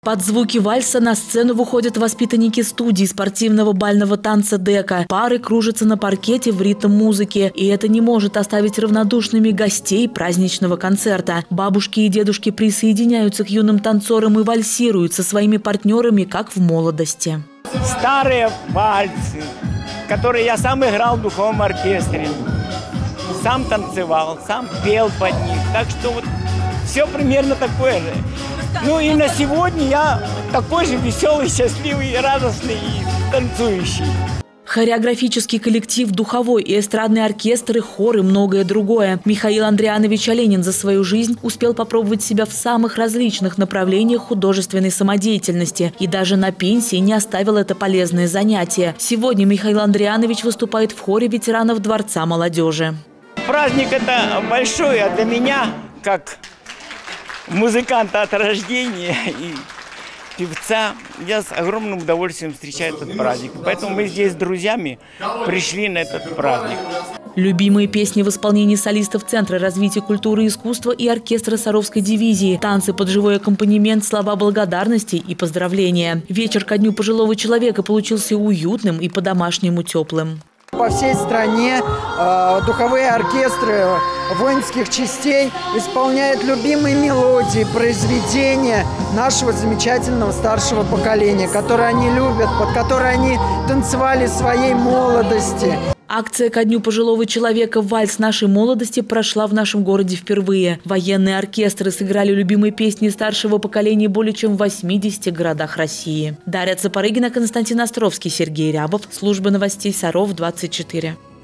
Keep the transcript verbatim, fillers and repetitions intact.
Под звуки вальса на сцену выходят воспитанники студии спортивного бального танца «Дека». Пары кружатся на паркете в ритм музыки. И это не может оставить равнодушными гостей праздничного концерта. Бабушки и дедушки присоединяются к юным танцорам и вальсируют со своими партнерами, как в молодости. Старые вальсы, которые я сам играл в духовом оркестре. Сам танцевал, сам пел под них. Так что вот все примерно такое же. Ну и на сегодня я такой же веселый, счастливый, радостный и танцующий. Хореографический коллектив, духовой и эстрадный оркестр, хор и многое другое. Михаил Андрианович Оленин за свою жизнь успел попробовать себя в самых различных направлениях художественной самодеятельности. И даже на пенсии не оставил это полезное занятие. Сегодня Михаил Андрианович выступает в хоре ветеранов Дворца молодежи. Праздник это большой, а для меня, как музыканта от рождения и певца, я с огромным удовольствием встречаю этот праздник. Поэтому мы здесь с друзьями пришли на этот праздник. Любимые песни в исполнении солистов Центра развития культуры и искусства и оркестра Саровской дивизии. Танцы под живой аккомпанемент, слова благодарности и поздравления. Вечер ко дню пожилого человека получился уютным и по-домашнему теплым. По всей стране э, духовые оркестры воинских частей исполняют любимые мелодии, произведения нашего замечательного старшего поколения, которые они любят, под которые они танцевали в своей молодости. Акция ко дню пожилого человека «Вальс нашей молодости» прошла в нашем городе впервые. Военные оркестры сыграли любимые песни старшего поколения более чем в восьмидесяти городах России. Дарья Цапарыгина, Константин Островский, Сергей Рябов. Служба новостей Саров двадцать четыре.